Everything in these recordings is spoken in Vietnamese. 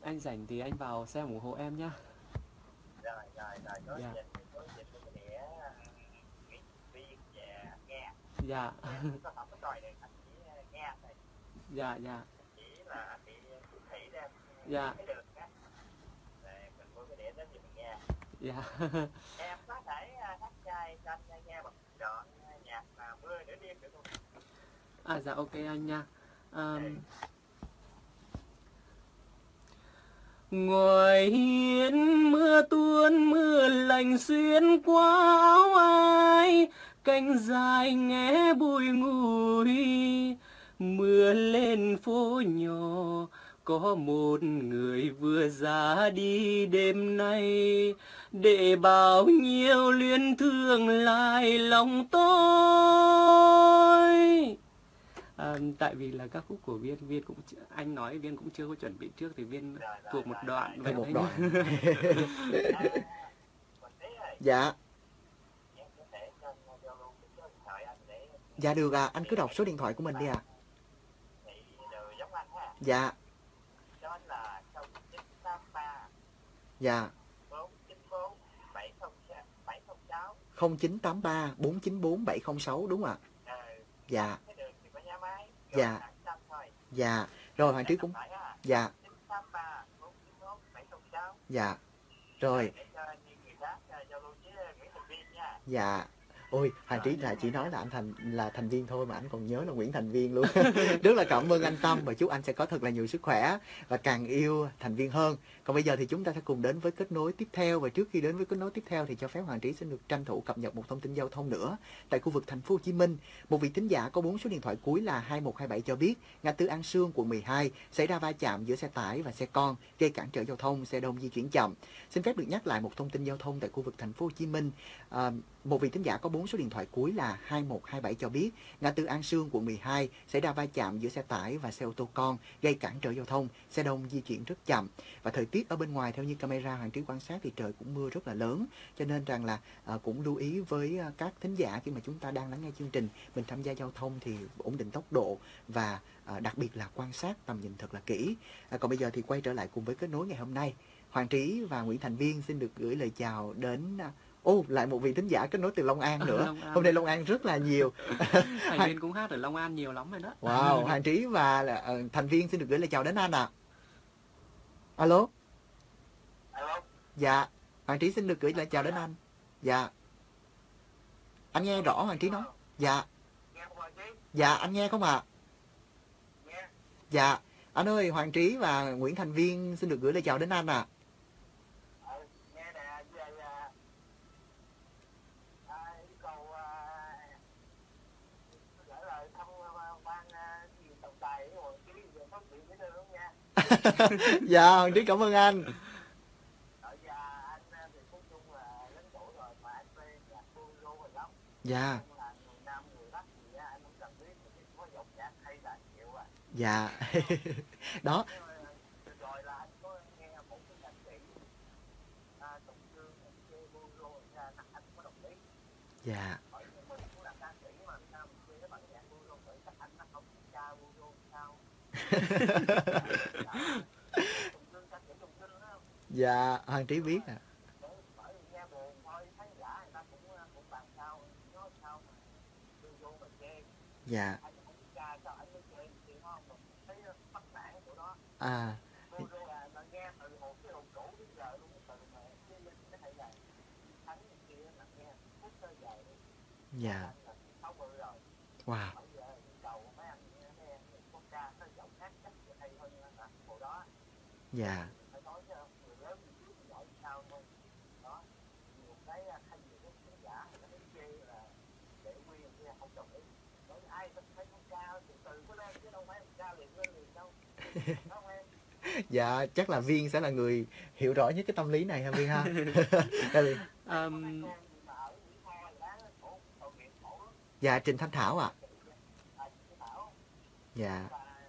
anh rảnh thì anh vào xem ủng hộ em nhá. Rồi có Dạ. dịch thì có dịch cái đĩa Nguyễn Viên và nghe. Dạ. Nghe chỉ có học cái bài này anh chỉ nghe thôi. Dạ dạ. Chỉ là anh bị thị ra Dạ. cái đường á. Rồi mình mua cái đĩa đó thì mình nghe. Dạ. Em có thể hát trai cho anh nghe một đoạn nhạc Mưa Nửa Đêm được không? À dạ ok anh nha. Ngoài hiên mưa tuôn mưa lạnh xuyên qua áo ai, cánh dài nghe bùi ngùi. Mưa lên phố nhỏ có một người vừa ra đi đêm nay, để bao nhiêu luyến thương lại lòng tôi. Tại vì là các khúc của Viên cũng anh nói Viên cũng chưa có chuẩn bị trước thì Viên thuộc một đoạn vậy một thôi. đoạn. Dạ. Dạ được à, anh cứ đọc số điện thoại của mình đi ạ. Dạ. Dạ. 0983 494 706 đúng ạ. Dạ. Dạ. Dạ. Rồi Hoàng Trí cũng. Dạ. Dạ. Rồi. Dạ. Ôi, Hoàng Trí là chỉ nói là anh là thành viên thôi mà anh còn nhớ là Nguyễn Thành Viên luôn. Rất là cảm ơn anh Tâm và chúc anh sẽ có thật là nhiều sức khỏe và càng yêu thành viên hơn. Còn bây giờ thì chúng ta sẽ cùng đến với kết nối tiếp theo, và trước khi đến với kết nối tiếp theo thì cho phép Hoàng Trí xin được tranh thủ cập nhật một thông tin giao thông nữa. Tại khu vực thành phố Hồ Chí Minh, một vị thính giả có 4 số điện thoại cuối là 2127 cho biết ngã tư An Sương quận 12 xảy ra va chạm giữa xe tải và xe con gây cản trở giao thông, xe đông di chuyển chậm. Xin phép được nhắc lại một thông tin giao thông tại khu vực thành phố Hồ Chí Minh. Một vị thính giả có 4 số điện thoại cuối là 2127 cho biết ngã tư An Sương quận 12 xảy ra va chạm giữa xe tải và xe ô tô con gây cản trở giao thông, xe đông di chuyển rất chậm. Và thời tiết ở bên ngoài theo như camera Hoàng Trí quan sát thì trời cũng mưa rất là lớn, cho nên rằng là cũng lưu ý với các thính giả khi mà chúng ta đang lắng nghe chương trình, mình tham gia giao thông thì ổn định tốc độ và đặc biệt là quan sát tầm nhìn thật là kỹ. Còn bây giờ thì quay trở lại cùng với kết nối ngày hôm nay. Hoàng Trí và Nguyễn Thành Viên xin được gửi lời chào đến lại một vị thính giả kết nối từ Long An nữa. Long An. Hôm nay Long An rất là nhiều. Thành Viên cũng hát ở Long An nhiều lắm rồi đó. Wow, Hoàng Trí và Thành Viên xin được gửi lời chào đến anh ạ. Alo. Alo. Dạ, Hoàng Trí xin được gửi lời chào đến anh. Dạ. Anh nghe rõ Hoàng Trí nói. Dạ. Dạ, anh nghe không ạ? Dạ. Anh ơi, Hoàng Trí và Nguyễn Thành Viên xin được gửi lời chào đến anh ạ. Dạ, Hoàng Trí cảm ơn anh. Dạ. Dạ. Đó. Dạ. Dạ, Hoàng Trí biết à. Dạ. À. Dạ. Wow. Dạ. Dạ, chắc là Viên sẽ là người hiểu rõ nhất cái tâm lý này ha Viên ha. Dạ, Trình Thanh Thảo ạ. Dạ.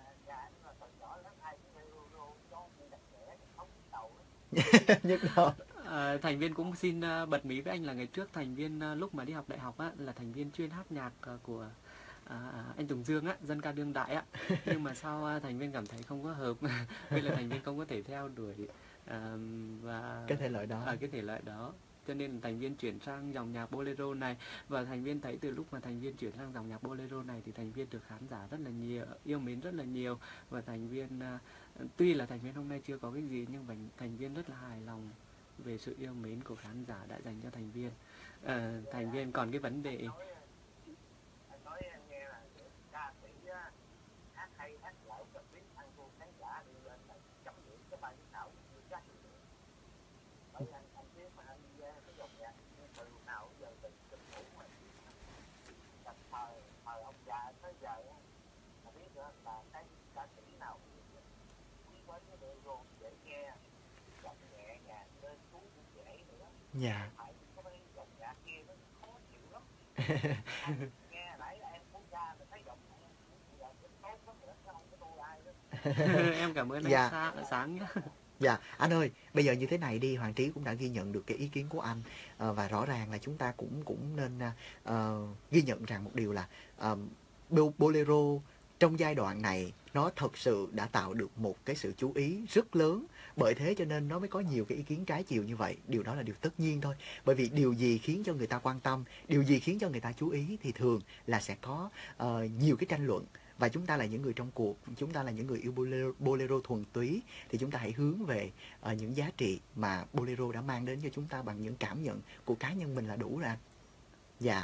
Nhất đâu. Thành Viên cũng xin bật mí với anh là ngày trước Thành Viên lúc mà đi học đại học á, là Thành Viên chuyên hát nhạc của anh Tùng Dương á, dân ca đương đại á. Nhưng mà sao thành viên cảm thấy không có hợp. Vì là thành viên không có thể theo đuổi và Cái thể loại đó. cái thể loại đó. Cho nên thành viên chuyển sang dòng nhạc bolero này. Và thành viên thấy từ lúc mà thành viên chuyển sang dòng nhạc bolero này thì thành viên được khán giả rất là nhiều, yêu mến rất là nhiều. Và thành viên tuy là thành viên hôm nay chưa có cái gì nhưng mà thành viên rất là hài lòng về sự yêu mến của khán giả đã dành cho thành viên. Thành viên còn cái vấn đề Anh nói em nghe là ca sĩ hát hay hát lại cho biết ăn thua khán giả đi lên là chấm điểm cái bài viết nào như các gì nữa. Bởi vì anh biết mà anh cái dòng nhạc từ nào giờ từ kinh thủ mà từ thời ông già tới giờ mà biết đó là cái ca sĩ nào quý với cái bolero dễ nghe, giọng nhẹ nhàng lên xuống cũng dễ nữa. Dạ. Phải có cái dòng nhạc kia nó khó chịu lắm. Nghe nãy là em muốn ra mình thấy giọng tốt lắm nữa, nó không có tu ai đó. em cảm ơn Dạ. anh Sáng nhé. Dạ, anh ơi, bây giờ như thế này đi, Hoàng Trí cũng đã ghi nhận được cái ý kiến của anh, và rõ ràng là chúng ta cũng nên ghi nhận rằng một điều là bolero trong giai đoạn này nó thật sự đã tạo được một cái sự chú ý rất lớn, bởi thế cho nên nó mới có nhiều cái ý kiến trái chiều như vậy. Điều đó là điều tất nhiên thôi, bởi vì điều gì khiến cho người ta quan tâm, điều gì khiến cho người ta chú ý thì thường là sẽ có nhiều cái tranh luận. Và chúng ta là những người trong cuộc, chúng ta là những người yêu bolero thuần túy, thì chúng ta hãy hướng về những giá trị mà bolero đã mang đến cho chúng ta bằng những cảm nhận của cá nhân mình là đủ rồi anh. Dạ.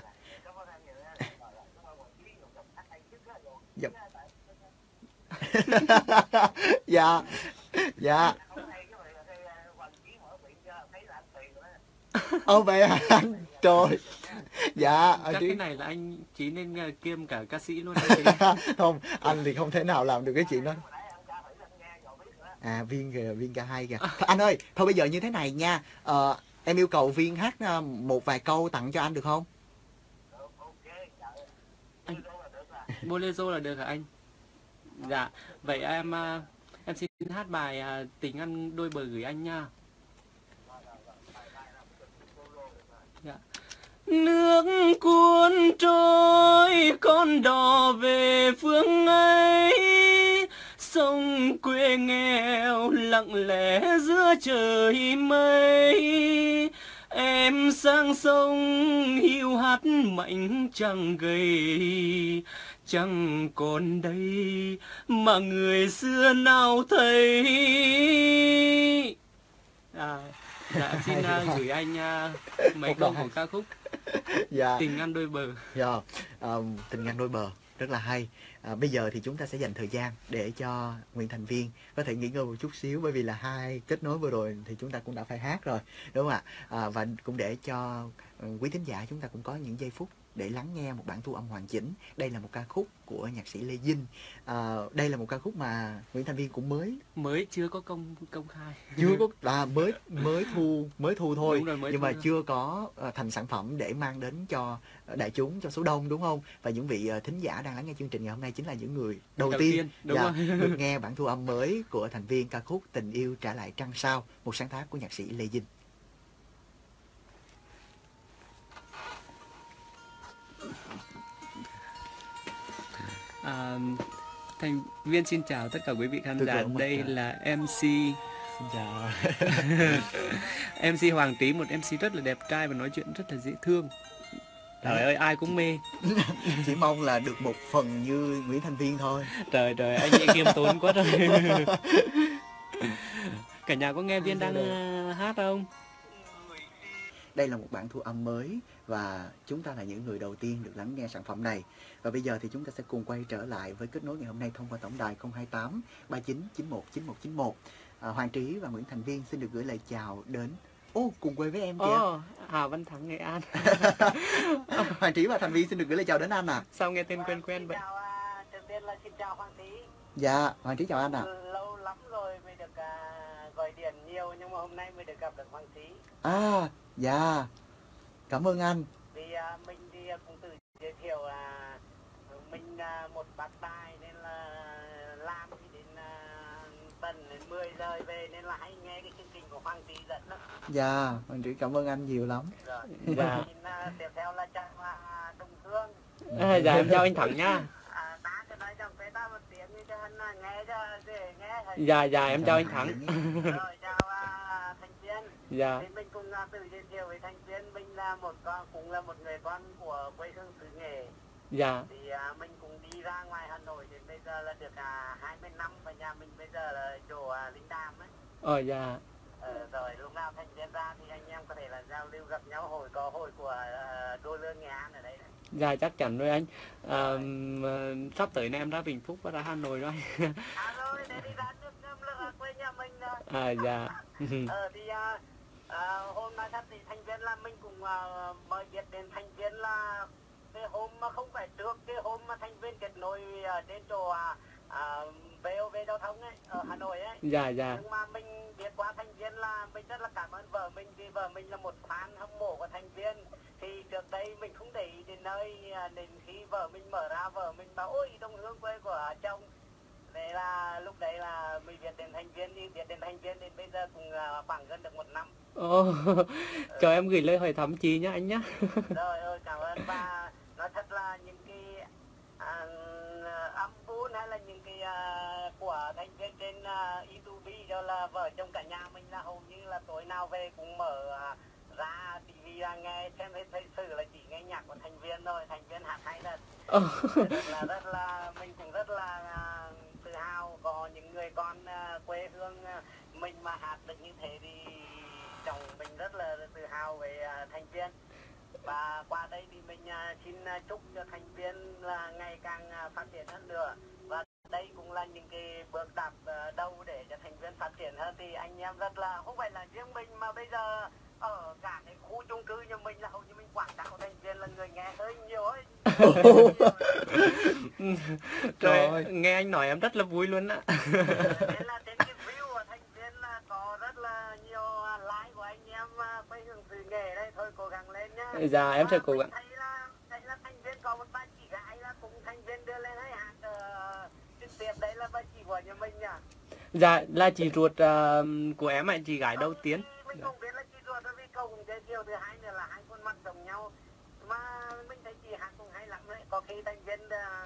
Dạ. Dạ. Dạ. Ô vậy hả anh? Trời. Dạ. Chắc cái này là anh chỉ nên kiêm cả ca sĩ luôn. Không, anh thì không thể nào làm được cái chuyện đó. Viên ca hay kìa. Anh ơi, thôi bây giờ như thế này nha. Em yêu cầu Viên hát một vài câu tặng cho anh được không? Bolero là được hả anh? Dạ, vậy em xin hát bài Tình Ăn Đôi Bờ gửi anh nha. Dạ. Nước cuốn trôi con đò về phương ấy, sông quê nghèo lặng lẽ giữa trời mây. Em sang sông hiu hắt mạnh chẳng gầy, chẳng còn đây mà người xưa nào thấy. Dạ xin gửi anh mấy câu của ca khúc Dạ. Tình Ăn Đôi Bờ. Dạ. Tình Ăn Đôi Bờ rất là hay. Bây giờ thì chúng ta sẽ dành thời gian để cho Nguyễn Thành Viên có thể nghỉ ngơi một chút xíu, bởi vì là hai kết nối vừa rồi thì chúng ta cũng đã phải hát rồi, đúng không ạ? Và cũng để cho quý thính giả chúng ta cũng có những giây phút để lắng nghe một bản thu âm hoàn chỉnh. Đây là một ca khúc của nhạc sĩ Lê Dinh. Đây là một ca khúc mà Nguyễn Thành Viên cũng mới chưa có công khai, chưa có mới thu thôi. Rồi, nhưng mà chưa có thành sản phẩm để mang đến cho đại chúng, cho số đông, đúng không? Và những vị thính giả đang lắng nghe chương trình ngày hôm nay chính là những người đầu tiên được nghe bản thu âm mới của Thành Viên, ca khúc Tình Yêu Trả Lại Trăng Sao, một sáng tác của nhạc sĩ Lê Dinh. Thành Viên xin chào tất cả quý vị khán giả. Đây là MC. Xin chào. MC Hoàng Trí, một MC rất là đẹp trai và nói chuyện rất là dễ thương. Trời ơi, ai cũng mê. Chỉ mong là được một phần như Nguyễn Thành Viên thôi. Trời, anh ấy khiêm tốn quá rồi. Cả nhà có nghe Viên đang hát không? Đây là một bản thu âm mới và chúng ta là những người đầu tiên được lắng nghe sản phẩm này. Và bây giờ thì chúng ta sẽ cùng quay trở lại với kết nối ngày hôm nay thông qua tổng đài 028 39 91 9191. Hoàng Trí và Nguyễn Thành Viên xin được gửi lời chào đến cùng quê với em kìa. Hà Văn Thắng, Nghệ An. Hoàng Trí và Thành Viên xin được gửi lời chào đến anh à. Sao nghe tên quen vậy? Đầu tiên là xin chào Hoàng Trí. Dạ, Hoàng Trí chào anh ạ. Lâu lắm rồi mới được gọi điện nhiều, nhưng mà hôm nay mới được gặp được Hoàng Trí. Dạ. Cảm ơn anh. Vì mình thì cũng tự giới thiệu mình một bác tài nên là làm thì đến tận 10 giờ về, nên là hãy nghe cái chương trình của Hoàng Trí dẫn đó. Dạ, Hoàng Trí cảm ơn anh nhiều lắm. Rồi. Dạ. Tiếp theo là chàng Đồng Hương. Dạ em chào anh Thắng nha. Ta cái nói trong cái ta một tiếng như cho hắn nghe cho để nghe thôi. Dạ em chào anh Thắng. Rồi chào Thành Viên. Dạ. Thì mình cùng tự giới thiệu với Thành Viên, mình là cũng là một người con của quê hương xứ Nghệ. Dạ. Thì mình cũng đi ra ngoài Hà Nội đến bây giờ là được 20 năm, và nhà mình bây giờ là chỗ Linh Đàm ấy. Dạ. Rồi lúc nào Thành Viên ra thì anh em có thể là giao lưu gặp nhau, có hội của Đô Lương Nghệ An ở đây này. Dạ chắc chắn rồi anh. Sắp tới này em ra Vĩnh Phúc và ra Hà Nội rồi. Rồi để đi ra nước ngâm là quê nhà mình rồi. Dạ. Thì hôm nay thật thì Thành Viên là mình cũng mới biết đến Thành Viên là cái hôm mà không phải trước cái hôm mà Thành Viên kết nối đến chỗ VOV giao thông ấy ở Hà Nội ấy. Dạ. Nhưng mà mình biết qua Thành Viên là mình rất là cảm ơn vợ mình, vì vợ mình là một fan hâm mộ của Thành Viên. Thì trước đây mình không để ý đến nơi, đến khi vợ mình mở ra, vợ mình bảo ôi đồng hương quê của chồng. Đấy là lúc đấy là mình biết đến Thành Viên, đi biết đến Thành Viên đến bây giờ cũng khoảng gần được 1 năm. Cho em gửi lời hỏi thăm chị nhá anh nhá. Rồi cảm ơn. Và nói thật là những cái âm vốn hay là những cái của Thành Viên trên YouTube đó là vợ chồng cả nhà mình là hầu như là tối nào về cũng mở ra TV ra nghe, xem thấy sự là chỉ nghe nhạc của Thành Viên thôi. Thành Viên hát hay thật. Rất là mình cũng rất là tự hào có những người con quê hương mình mà hát được như thế, thì chồng mình rất là tự hào về Thành Viên. Và qua đây thì mình xin chúc cho Thành Viên là ngày càng phát triển hơn nữa, và đây cũng là những cái bước đạp đầu để cho Thành Viên phát triển hơn. Thì anh em rất là, không phải là riêng mình mà bây giờ ở cả cái khu chung cư nhà mình là hầu như mình quảng cáo Thành Viên là người nghe hơi nhiều ấy. Trời, nghe anh nói em rất là vui luôn á. Thế là trên cái view của Thành Viên là có rất là nhiều like của anh em quê hương xứ Nghệ đây. Thôi cố gắng lên nhá. Dạ em sẽ cố gắng. Thấy là Thành Viên có một bà chị gái là cũng Thành Viên đưa lên hay hát trực tiếp, đấy là bà chị của nhà mình nhỉ? Dạ là chị ruột của em ạ, chị gái đầu tiên. Mình không biết là chị ruột, vì câu cũng giới thiệu, thứ hai nữa là hai khuôn mặt giống nhau, mà mình thấy chị hát cũng hay lắm đấy. Có khi Thành Viên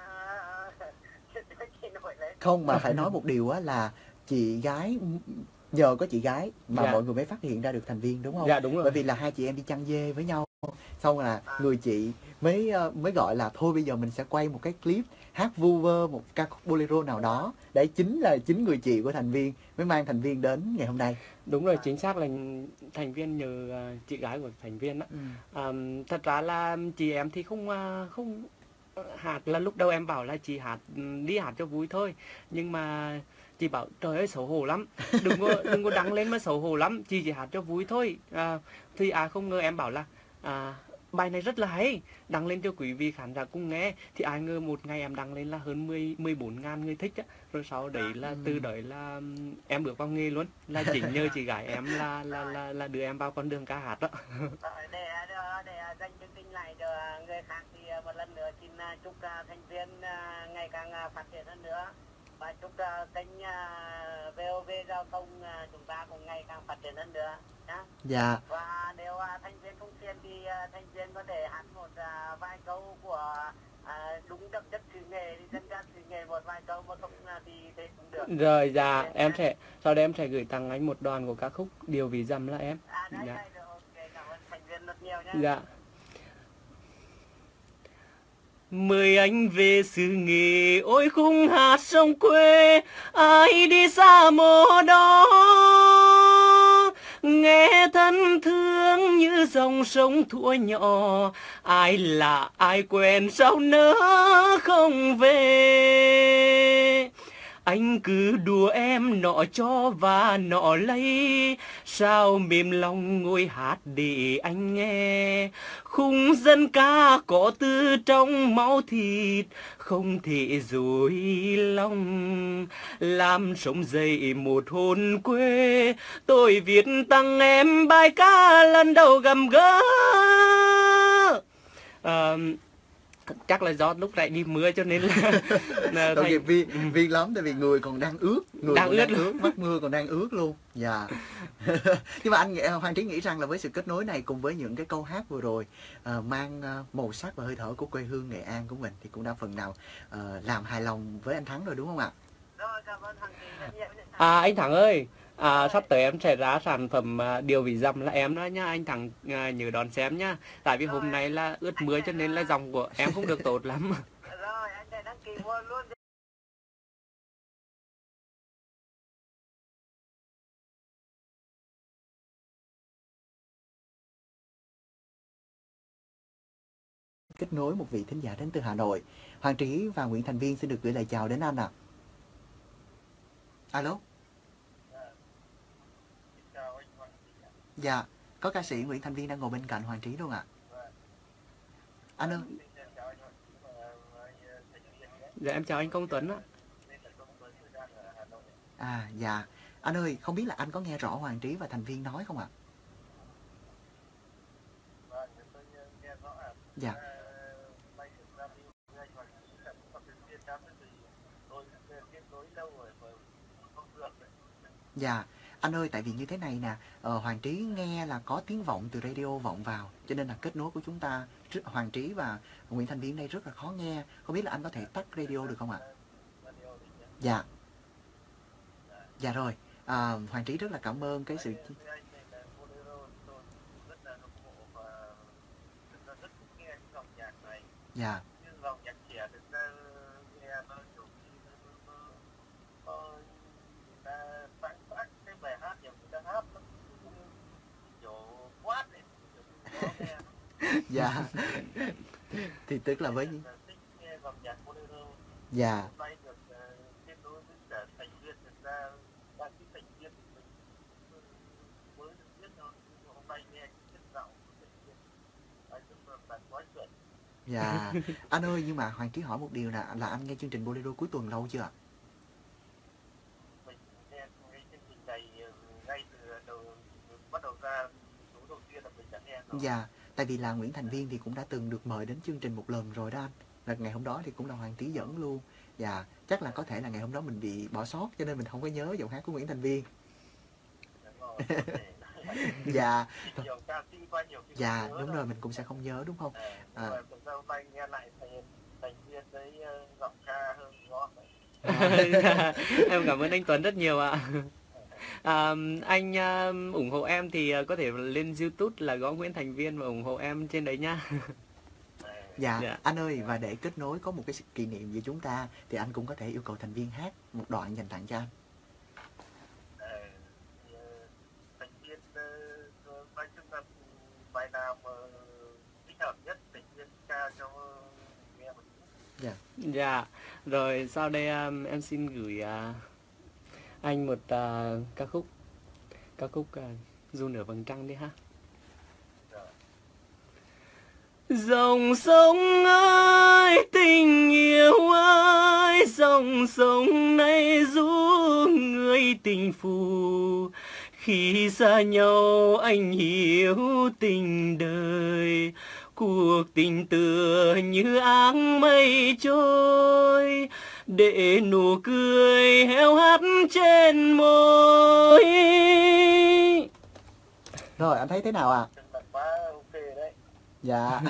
chị nổi lên. Không, mà phải nói một điều á là chị gái, nhờ có chị gái mà mọi người mới phát hiện ra được Thành Viên, đúng không? Dạ đúng rồi. Bởi vì là hai chị em đi chăn dê với nhau, xong là người chị mới gọi là thôi bây giờ mình sẽ quay một cái clip hát vu vơ một ca khúc bolero nào đó, để chính người chị của Thành Viên mới mang Thành Viên đến ngày hôm nay. Đúng rồi, chính xác là Thành Viên nhờ chị gái của Thành Viên á. Thật ra là chị em thì không hát, là lúc đầu em bảo là chị đi hát cho vui thôi, nhưng mà chị bảo trời ơi xấu hổ lắm, đừng có đăng lên mà xấu hổ lắm, chị chỉ hát cho vui thôi. Thì không ngờ em bảo là bài này rất là hay, đăng lên cho quý vị khán giả cùng nghe. Thì ai ngờ một ngày em đăng lên là hơn 14.000 người thích á. Rồi sau đấy là từ đấy là em bước vào nghề luôn, là chính nhờ chị gái em là đưa em vào con đường ca hát đó. Để dành chương trình này cho người khác thì một lần nữa xin chúc Thành Viên ngày càng phát triển hơn nữa, và chúc kênh VOV giao thông chúng ta cũng ngày càng phát triển hơn nữa nhá. Dạ. Và nếu Thành Viên không phiền thì Thành Viên có thể hát một vài câu của đúng đậm chất xứ Nghệ, thì dân gian xứ Nghệ một vài câu, một không thì thế cũng được. Rồi dạ sau đây em sẽ gửi tặng anh một đoạn của ca khúc Điều Ví Dặm là em. Đấy, Dạ. được, ok, cảm ơn Thành Viên rất nhiều nhé. Dạ. Mời anh về xứ Nghệ, ôi khung hát sông quê, ai đi xa mồ đó, nghe thân thương như dòng sông thuở nhỏ, ai lạ ai quen sao nỡ không về. Anh cứ đùa em nọ cho và nọ lấy, sao mềm lòng ngồi hát để anh nghe. Khung dân ca có từ trong máu thịt, không thể dối lòng. Làm sống dậy một hồn quê, tôi viết tặng em bài ca lần đầu gặp gỡ. chắc là do lúc nãy đi mưa cho nên là Tội nghiệp Viên, ừ, Viên lắm, tại vì người còn đang ướt, đang ướt luôn. mắt mưa còn đang ướt luôn. Dạ. Nhưng mà Hoàng Trí nghĩ rằng là với sự kết nối này cùng với những cái câu hát vừa rồi mang màu sắc và hơi thở của quê hương Nghệ An của mình thì cũng đã phần nào làm hài lòng với anh Thắng rồi đúng không ạ? Rồi, cảm ơn Hoàng Trí rất nhiều. Anh Thắng ơi, sắp tới em sẽ ra sản phẩm điều vị dầm là em đó nhá, anh Thắng nhớ đón xem nhá. Tại vì hôm nay là ướt mưa cho nên là dòng của em không được tốt lắm. Rồi, anh sẽ đăng ký mua luôn. Kết nối một vị thính giả đến từ Hà Nội. Hoàng Trí và Nguyễn Thành Viên xin được gửi lời chào đến anh ạ. Alo. Dạ, có ca sĩ Nguyễn Thành Viên đang ngồi bên cạnh Hoàng Trí luôn ạ. Anh ơi. Dạ em chào anh Công Tuấn ạ. Dạ. Anh ơi, không biết là anh có nghe rõ Hoàng Trí và Thành Viên nói không ạ? Dạ. Dạ, anh ơi, tại vì như thế này nè, Hoàng Trí nghe là có tiếng vọng từ radio vọng vào, cho nên là kết nối của chúng ta, Hoàng Trí và Nguyễn Thành Viên đây rất là khó nghe. Không biết là anh có thể tắt radio được không ạ? Dạ. Dạ rồi, Hoàng Trí rất là cảm ơn cái sự... Dạ. Dạ. Thì tức là với... Dạ. Dạ. Anh ơi, nhưng mà Hoàng Trí hỏi một điều nè, là anh nghe chương trình Bolero cuối tuần lâu chưa ạ? Mình nghe chương trình này ngay từ bắt đầu ra số đầu tiên là mình đã nghe rồi. Dạ, tại vì là Nguyễn Thành Viên thì cũng đã từng được mời đến chương trình một lần rồi đó anh. Là ngày hôm đó thì cũng là Hoàng Trí dẫn luôn. Dạ, chắc là có thể là ngày hôm đó mình bị bỏ sót cho nên mình không có nhớ giọng hát của Nguyễn Thành Viên. Dạ. Dạ, đúng rồi, mình cũng sẽ không nhớ đúng không? Hôm nay nghe lại Thành Viên với giọng ca hơn ngon. Em cảm ơn anh Tuấn rất nhiều ạ. Anh ủng hộ em thì có thể lên YouTube là gõ Nguyễn Thành Viên và ủng hộ em trên đấy nha. Dạ, anh ơi, và để kết nối có một cái kỷ niệm giữa chúng ta thì anh cũng có thể yêu cầu Thành Viên hát một đoạn dành tặng cho anh. Thành Viên nói chung là bài nào thích hợp nhất Thành Viên ca cho nghe một chút. Dạ. Dạ, rồi sau đây em xin gửi anh một ca khúc Du Nửa Vầng Trăng đi ha. Dòng sông ơi, tình yêu ơi, dòng sông này ru người tình phù. Khi xa nhau anh hiểu tình đời, cuộc tình tựa như áng mây trôi, để nụ cười héo hắt trên môi. Rồi, anh thấy thế nào ạ? Quá ok đấy. Dạ.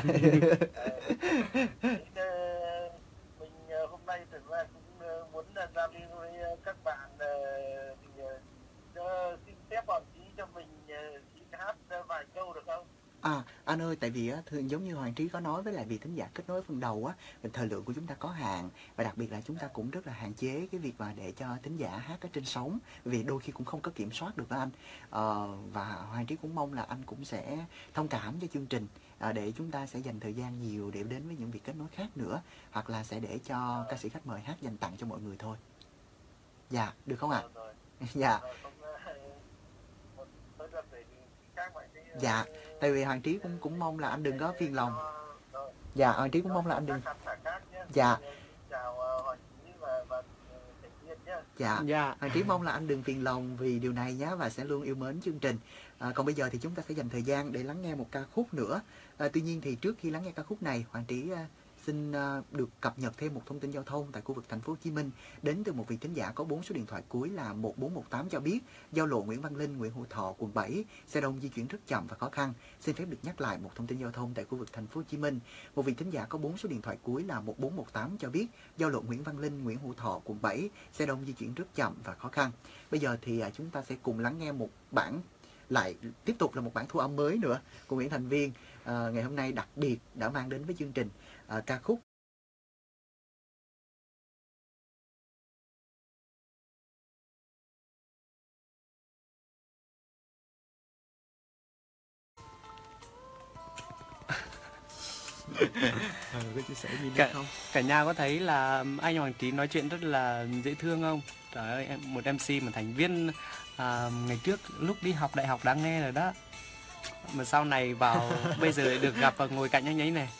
Mình hôm nay thực ra cũng muốn giao lưu với các bạn, xin phép Hoàng Trí cho mình xin hát vài câu được không? Anh ơi, tại vì thường giống như Hoàng Trí có nói với lại vị thính giả kết nối phần đầu thời lượng của chúng ta có hạn, và đặc biệt là chúng ta cũng rất là hạn chế cái việc mà để cho thính giả hát ở trên sóng, vì đôi khi cũng không có kiểm soát được đó anh. Và Hoàng Trí cũng mong là anh cũng sẽ thông cảm cho chương trình, để chúng ta sẽ dành thời gian nhiều để đến với những việc kết nối khác nữa, hoặc là sẽ để cho ca sĩ khách mời hát dành tặng cho mọi người thôi. Dạ, được không ạ? Dạ. Dạ, tại vì Hoàng Trí cũng mong là anh đừng có phiền lòng. Dạ, Hoàng Trí cũng mong là anh đừng. Dạ. Dạ, Hoàng Trí mong là anh đừng phiền lòng vì điều này nhé, và sẽ luôn yêu mến chương trình. Còn bây giờ thì chúng ta sẽ dành thời gian để lắng nghe một ca khúc nữa. Tuy nhiên thì trước khi lắng nghe ca khúc này, Hoàng Trí xin được cập nhật thêm một thông tin giao thông tại khu vực thành phố Hồ Chí Minh đến từ một vị thính giả có 4 số điện thoại cuối là 1418 cho biết giao lộ Nguyễn Văn Linh, Nguyễn Hữu Thọ, quận 7 xe đông di chuyển rất chậm và khó khăn. Xin phép được nhắc lại một thông tin giao thông tại khu vực thành phố Hồ Chí Minh. Một vị thính giả có 4 số điện thoại cuối là 1418 cho biết giao lộ Nguyễn Văn Linh, Nguyễn Hữu Thọ, quận 7 xe đông di chuyển rất chậm và khó khăn. Bây giờ thì chúng ta sẽ cùng lắng nghe một bản, lại tiếp tục là một bản thu âm mới nữa của Nguyễn Thành Viên. Ngày hôm nay đặc biệt đã mang đến với chương trình ca khúc có chia sẻ gì nữa không? Cả nhà có thấy là anh Hoàng Trí nói chuyện rất là dễ thương không? Trời ơi, một MC mà thành viên ngày trước lúc đi học đại học đã nghe rồi đó, mà sau này vào bây giờ được gặp và ngồi cạnh anh ấy này.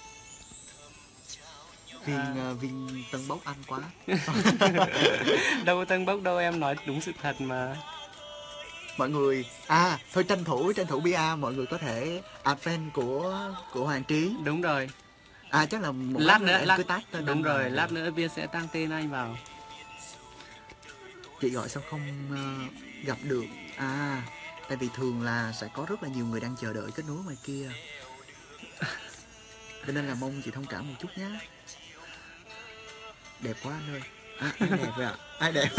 Viên Tân Bốc anh quá. Đâu có Tân Bốc đâu, em nói đúng sự thật mà. Mọi người thôi tranh thủ bia, mọi người có thể add friend của Hoàng Trí. Đúng rồi. Chắc là một lát nữa cứ tag tên. Đúng rồi, lát nữa Viên sẽ tăng tên anh vào. Chị gọi sao không gặp được? Tại vì thường là sẽ có rất là nhiều người đang chờ đợi kết nối ngoài kia, cho nên là mong chị thông cảm một chút nhé. Đẹp quá anh ơi. Ai đẹp vậy ạ? Ai đẹp?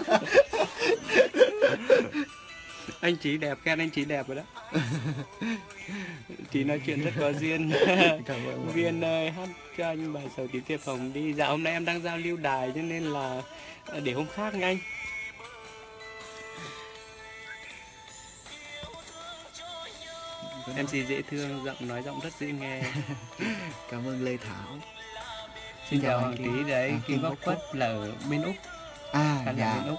Anh Trí đẹp, khen anh Trí đẹp rồi đó. Chị nói chuyện rất có duyên. Viên ơi, hát cho anh bài Sầu Tím Tiệp Hồng đi. Dạ hôm nay em đang giao lưu đài cho nên là để hôm khác nha anh. MC dễ thương, nói giọng rất dễ nghe. Cảm ơn Lê Thảo. Xin chào Hoàng Trí đấy, Kim Bốc Quất là ở bên Úc. Dạ. Bên Úc.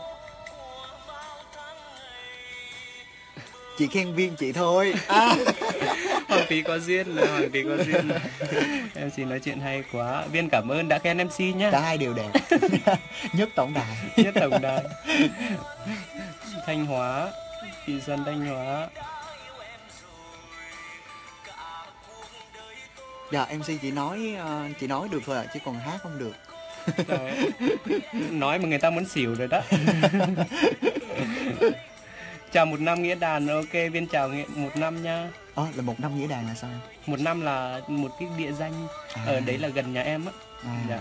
Chị khen Viên chị thôi. Hoàng Trí có duyên là Hoàng Trí có duyên. MC nói chuyện hay quá. Viên cảm ơn đã khen MC nhé. Cả hai đều đẹp. Nhất tổng đài. Nhất tổng đài. Thanh Hóa, chị Xuân Thanh Hóa. Dạ MC chị nói được thôi chứ còn hát không được. Trời, nói mà người ta muốn xỉu rồi đó. Chào 1 năm nghĩa đàn, ok Viên chào 1 năm nha. Là 1 năm nghĩa đàn là sao? 1 năm là một cái địa danh ở đấy là gần nhà em á. Dạ.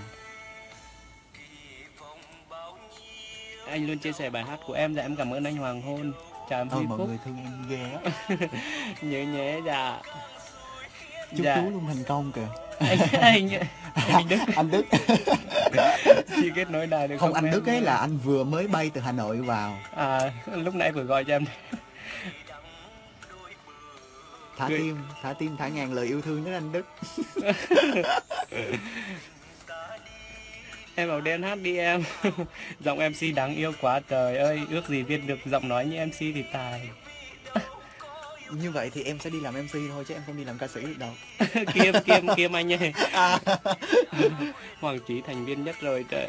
Anh luôn chia sẻ bài hát của em, dạ em cảm ơn anh Hoàng Hôn. Chào em Huy mọi Phúc. người thương em ghê á. Nhớ nhé, dạ. Chúc chú luôn thành công kìa. Anh Đức. Anh Đức. Chị kết nối đài được không? Anh Đức ấy là anh vừa mới bay từ Hà Nội vào. Lúc nãy vừa gọi cho em. Thả tim thả ngàn lời yêu thương đến anh Đức. Em bảo đen hát đi em. Giọng MC đáng yêu quá trời ơi. Ước gì Viên được giọng nói như MC thì tài. Như vậy thì em sẽ đi làm MC thôi chứ em không đi làm ca sĩ được đâu. Kiêm anh ơi. Hoàng Trí thành viên nhất rồi trời.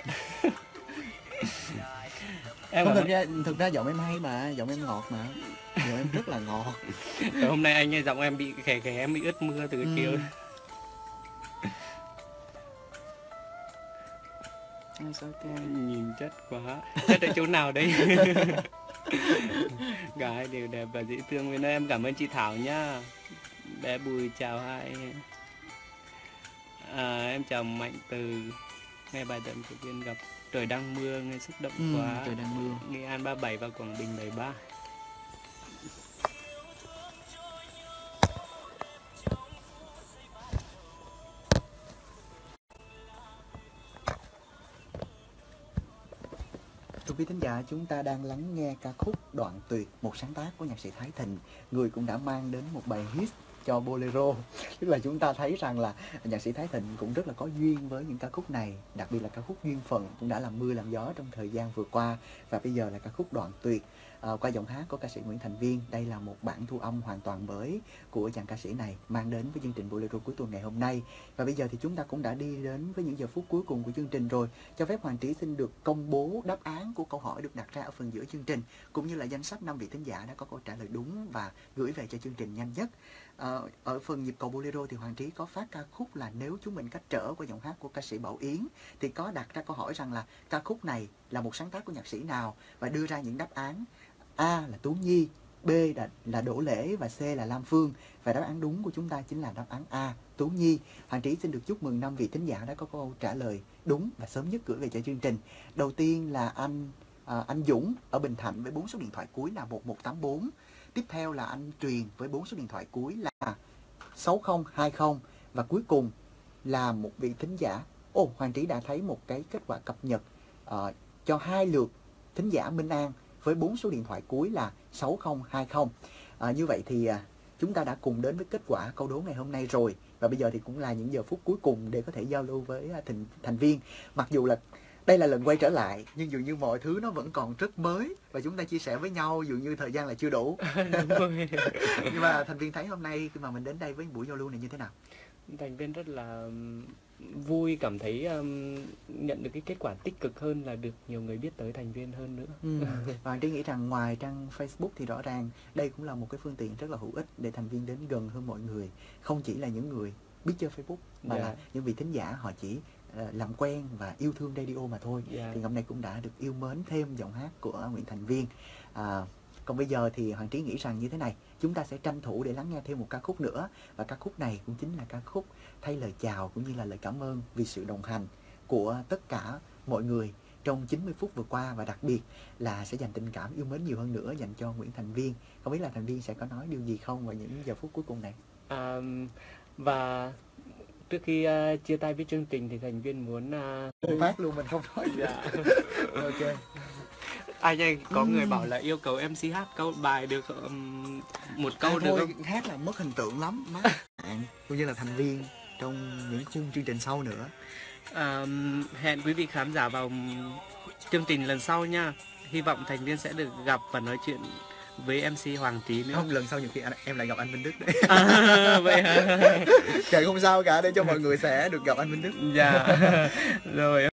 Em thực ra giọng em hay mà, giọng em ngọt mà. Giọng em rất là ngọt. Hôm nay anh ơi, giọng em bị khè em bị ướt mưa từ cái kiểu. Nhìn chất quá. Chất ở chỗ nào đấy? Gái đều đẹp và dễ thương. Với em cảm ơn chị Thảo nhá. Bé Bùi chào hai. Em chào Mạnh Từ. Nghe bài đậm của Viên gặp trời đang mưa, nghe xúc động quá. Trời đang mưa. Nghệ An 37 và Quảng Bình 73. Thưa quý thính giả, chúng ta đang lắng nghe ca khúc Đoạn Tuyệt, một sáng tác của nhạc sĩ Thái Thịnh, người cũng đã mang đến một bài hit cho Bolero. Tức là chúng ta thấy rằng là nhạc sĩ Thái Thịnh cũng rất là có duyên với những ca khúc này, đặc biệt là ca khúc Duyên Phận cũng đã làm mưa làm gió trong thời gian vừa qua, và bây giờ là ca khúc Đoạn Tuyệt. qua giọng hát của ca sĩ Nguyễn Thành Viên. Đây là một bản thu âm hoàn toàn mới của chàng ca sĩ này mang đến với chương trình Bolero cuối tuần ngày hôm nay. Và bây giờ thì chúng ta cũng đã đi đến với những giờ phút cuối cùng của chương trình rồi. Cho phép Hoàng Trí xin được công bố đáp án của câu hỏi được đặt ra ở phần giữa chương trình, cũng như là danh sách 5 vị thính giả đã có câu trả lời đúng và gửi về cho chương trình nhanh nhất. Ở phần nhịp cầu Bolero thì Hoàng Trí có phát ca khúc là Nếu Chúng Mình Cách Trở qua giọng hát của ca sĩ Bảo Yến, thì có đặt ra câu hỏi rằng là ca khúc này là một sáng tác của nhạc sĩ nào, và đưa ra những đáp án. A là Tú Nhi, B là Đỗ Lễ và C là Lam Phương. Và đáp án đúng của chúng ta chính là đáp án A, Tú Nhi. Hoàng Trí xin được chúc mừng 5 vị thính giả đã có câu trả lời đúng và sớm nhất gửi về cho chương trình. Đầu tiên là anh Dũng ở Bình Thạnh với 4 số điện thoại cuối là 1184. Tiếp theo là anh Truyền với 4 số điện thoại cuối là 6020. Và cuối cùng là một vị thính giả. Hoàng Trí đã thấy một cái kết quả cập nhật cho 2 lượt thính giả Minh An với 4 số điện thoại cuối là 6020. Như vậy thì chúng ta đã cùng đến với kết quả câu đố ngày hôm nay rồi. Và bây giờ thì cũng là những giờ phút cuối cùng để có thể giao lưu với thành viên. Mặc dù là đây là lần quay trở lại, nhưng dường như mọi thứ nó vẫn còn rất mới và chúng ta chia sẻ với nhau dường như thời gian là chưa đủ. Nhưng mà thành viên thấy hôm nay khi mà mình đến đây với buổi giao lưu này như thế nào? Thành viên rất là vui, cảm thấy nhận được cái kết quả tích cực hơn là được nhiều người biết tới thành viên hơn nữa. Và tôi nghĩ rằng ngoài trang Facebook thì rõ ràng đây cũng là một cái phương tiện rất là hữu ích để thành viên đến gần hơn mọi người. Không chỉ là những người biết chơi Facebook mà là những vị thính giả họ chỉ làm quen và yêu thương radio mà thôi. Thì hôm nay cũng đã được yêu mến thêm giọng hát của Nguyễn Thành Viên. Còn bây giờ thì Hoàng Trí nghĩ rằng như thế này, chúng ta sẽ tranh thủ để lắng nghe thêm một ca khúc nữa. Và ca khúc này cũng chính là ca khúc thay lời chào cũng như là lời cảm ơn vì sự đồng hành của tất cả mọi người trong 90 phút vừa qua, và đặc biệt là sẽ dành tình cảm yêu mến nhiều hơn nữa dành cho Nguyễn Thành Viên. Không biết là Thành Viên sẽ có nói điều gì không vào những giờ phút cuối cùng này? Và trước khi chia tay với chương trình thì thành viên muốn phát luôn, mình không nói gì. Ok. Có người bảo là yêu cầu MC hát câu bài được một câu được không? Hát là mất hình tượng lắm má. Cũng như là thành viên trong những khung chương trình sau nữa. Hẹn quý vị khán giả vào chương trình lần sau nha. Hy vọng thành viên sẽ được gặp và nói chuyện với MC Hoàng Trí nữa. Không, lần sau nhiều khi em lại gặp anh Minh Đức đấy. Vậy hả? Kệ, không sao cả, để cho mọi người sẽ được gặp anh Minh Đức. Dạ. Rồi.